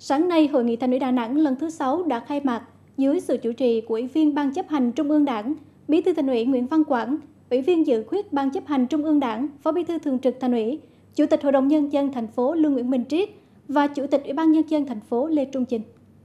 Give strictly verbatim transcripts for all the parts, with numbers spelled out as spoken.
Sáng nay, Hội nghị Thành ủy Đà Nẵng lần thứ sáu đã khai mạc dưới sự chủ trì của Ủy viên Ban chấp hành Trung ương Đảng, Bí thư Thành ủy Nguyễn Văn Quảng, Ủy viên dự khuyết Ban chấp hành Trung ương Đảng, Phó Bí thư Thường trực Thành ủy, Chủ tịch Hội đồng Nhân dân thành phố Lương Nguyễn Minh Triết và Chủ tịch Ủy ban Nhân dân thành phố Lê Trung Chinh.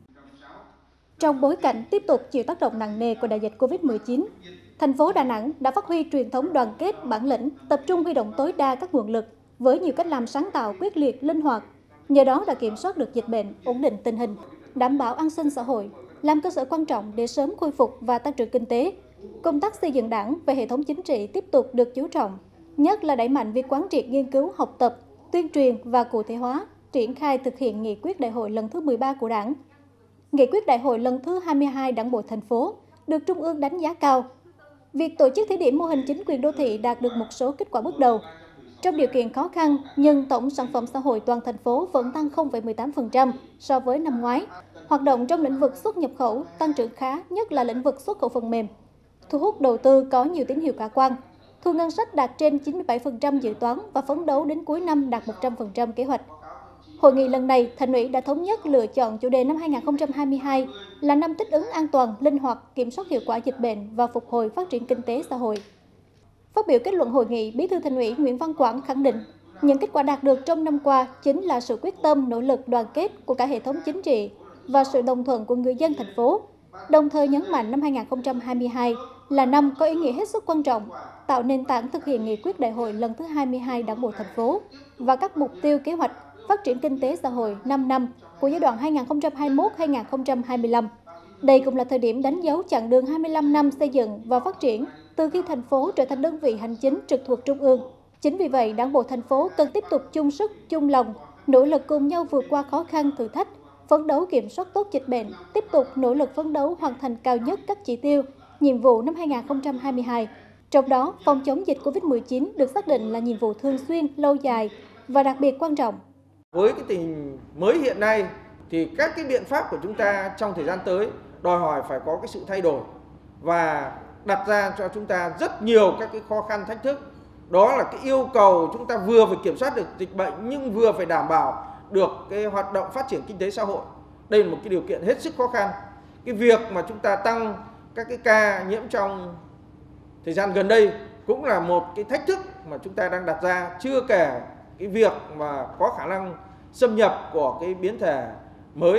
Trong bối cảnh tiếp tục chịu tác động nặng nề của đại dịch Covid mười chín, thành phố Đà Nẵng đã phát huy truyền thống đoàn kết, bản lĩnh, tập trung huy động tối đa các nguồn lực với nhiều cách làm sáng tạo, quyết liệt, linh hoạt. Nhờ đó đã kiểm soát được dịch bệnh, ổn định tình hình, đảm bảo an sinh xã hội, làm cơ sở quan trọng để sớm khôi phục và tăng trưởng kinh tế. Công tác xây dựng Đảng về hệ thống chính trị tiếp tục được chú trọng, nhất là đẩy mạnh việc quán triệt nghiên cứu, học tập, tuyên truyền và cụ thể hóa, triển khai thực hiện nghị quyết đại hội lần thứ mười ba của Đảng. Nghị quyết đại hội lần thứ hai mươi hai Đảng bộ thành phố được Trung ương đánh giá cao. Việc tổ chức thí điểm mô hình chính quyền đô thị đạt được một số kết quả bước đầu. Trong điều kiện khó khăn, nhưng tổng sản phẩm xã hội toàn thành phố vẫn tăng không phẩy mười tám phần trăm so với năm ngoái. Hoạt động trong lĩnh vực xuất nhập khẩu tăng trưởng khá, nhất là lĩnh vực xuất khẩu phần mềm. Thu hút đầu tư có nhiều tín hiệu khả quan. Thu ngân sách đạt trên chín mươi bảy phần trăm dự toán và phấn đấu đến cuối năm đạt một trăm phần trăm kế hoạch. Hội nghị lần này, Thành ủy đã thống nhất lựa chọn chủ đề năm hai nghìn không trăm hai mươi hai là năm thích ứng an toàn, linh hoạt, kiểm soát hiệu quả dịch bệnh và phục hồi phát triển kinh tế xã hội. Phát biểu kết luận hội nghị, Bí thư Thành ủy Nguyễn Văn Quảng khẳng định, những kết quả đạt được trong năm qua chính là sự quyết tâm, nỗ lực đoàn kết của cả hệ thống chính trị và sự đồng thuận của người dân thành phố. Đồng thời nhấn mạnh năm hai nghìn không trăm hai mươi hai là năm có ý nghĩa hết sức quan trọng, tạo nền tảng thực hiện nghị quyết đại hội lần thứ hai mươi hai Đảng bộ thành phố và các mục tiêu kế hoạch phát triển kinh tế xã hội năm năm của giai đoạn hai nghìn không trăm hai mươi mốt đến hai nghìn không trăm hai mươi lăm. Đây cũng là thời điểm đánh dấu chặng đường hai mươi lăm năm xây dựng và phát triển từ khi thành phố trở thành đơn vị hành chính trực thuộc Trung ương. Chính vì vậy, Đảng bộ thành phố cần tiếp tục chung sức, chung lòng, nỗ lực cùng nhau vượt qua khó khăn, thử thách, phấn đấu kiểm soát tốt dịch bệnh, tiếp tục nỗ lực phấn đấu hoàn thành cao nhất các chỉ tiêu, nhiệm vụ năm hai nghìn không trăm hai mươi hai. Trong đó, phòng chống dịch Covid mười chín được xác định là nhiệm vụ thường xuyên, lâu dài và đặc biệt quan trọng. Với cái tình hình mới hiện nay thì các cái biện pháp của chúng ta trong thời gian tới đòi hỏi phải có cái sự thay đổi và đặt ra cho chúng ta rất nhiều các cái khó khăn, thách thức. Đó là cái yêu cầu chúng ta vừa phải kiểm soát được dịch bệnh nhưng vừa phải đảm bảo được cái hoạt động phát triển kinh tế xã hội. Đây là một cái điều kiện hết sức khó khăn. Cái việc mà chúng ta tăng các cái ca nhiễm trong thời gian gần đây cũng là một cái thách thức mà chúng ta đang đặt ra, chưa kể cái việc mà có khả năng xâm nhập của cái biến thể mới.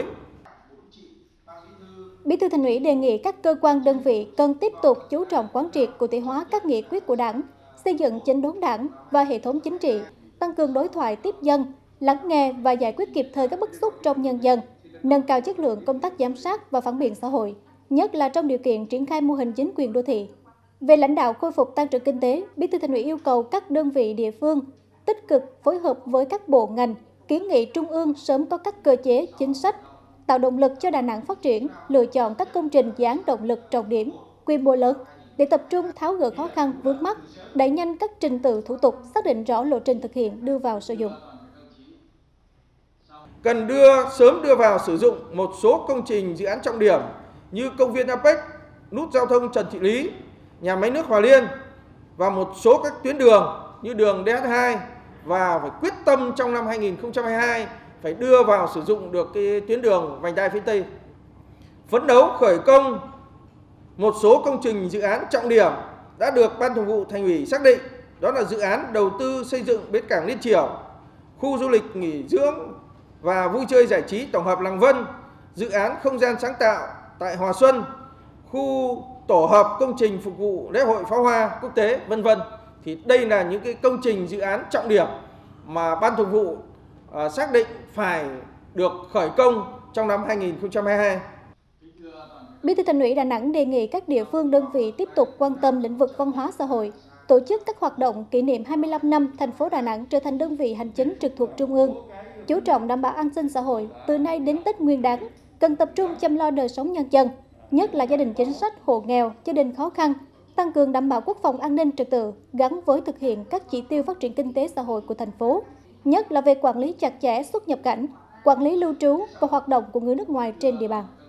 Bí thư Thành ủy đề nghị các cơ quan đơn vị cần tiếp tục chú trọng quán triệt cụ thể hóa các nghị quyết của Đảng, xây dựng chỉnh đốn Đảng và hệ thống chính trị, tăng cường đối thoại tiếp dân, lắng nghe và giải quyết kịp thời các bức xúc trong nhân dân, nâng cao chất lượng công tác giám sát và phản biện xã hội, nhất là trong điều kiện triển khai mô hình chính quyền đô thị. Về lãnh đạo khôi phục tăng trưởng kinh tế, Bí thư Thành ủy yêu cầu các đơn vị địa phương tích cực phối hợp với các bộ ngành, kiến nghị Trung ương sớm có các cơ chế, chính sách, tạo động lực cho Đà Nẵng phát triển, lựa chọn các công trình dự án động lực trọng điểm, quy mô lớn để tập trung tháo gỡ khó khăn vướng mắc, đẩy nhanh các trình tự thủ tục, xác định rõ lộ trình thực hiện đưa vào sử dụng. Cần đưa sớm đưa vào sử dụng một số công trình dự án trọng điểm như công viên a pếch, nút giao thông Trần Thị Lý, nhà máy nước Hòa Liên và một số các tuyến đường như đường D H hai và phải quyết tâm trong năm hai nghìn không trăm hai mươi hai phải đưa vào sử dụng được cái tuyến đường vành đai phía Tây. Phấn đấu khởi công một số công trình dự án trọng điểm đã được Ban Thường vụ Thành ủy xác định, đó là dự án đầu tư xây dựng bến cảng Liên Chiểu, khu du lịch nghỉ dưỡng và vui chơi giải trí tổng hợp Làng Vân, dự án không gian sáng tạo tại Hòa Xuân, khu tổ hợp công trình phục vụ lễ hội pháo hoa quốc tế, vân vân. Thì đây là những cái công trình dự án trọng điểm mà Ban Thường vụ uh, xác định phải được khởi công trong năm hai nghìn không trăm hai mươi hai. Bí thư Thành ủy Đà Nẵng đề nghị các địa phương đơn vị tiếp tục quan tâm lĩnh vực văn hóa xã hội, tổ chức các hoạt động kỷ niệm hai mươi lăm năm thành phố Đà Nẵng trở thành đơn vị hành chính trực thuộc Trung ương, chú trọng đảm bảo an sinh xã hội từ nay đến Tết Nguyên đán, cần tập trung chăm lo đời sống nhân dân, nhất là gia đình chính sách, hộ nghèo, gia đình khó khăn, tăng cường đảm bảo quốc phòng an ninh trật tự gắn với thực hiện các chỉ tiêu phát triển kinh tế xã hội của thành phố, nhất là về quản lý chặt chẽ xuất nhập cảnh, quản lý lưu trú và hoạt động của người nước ngoài trên địa bàn.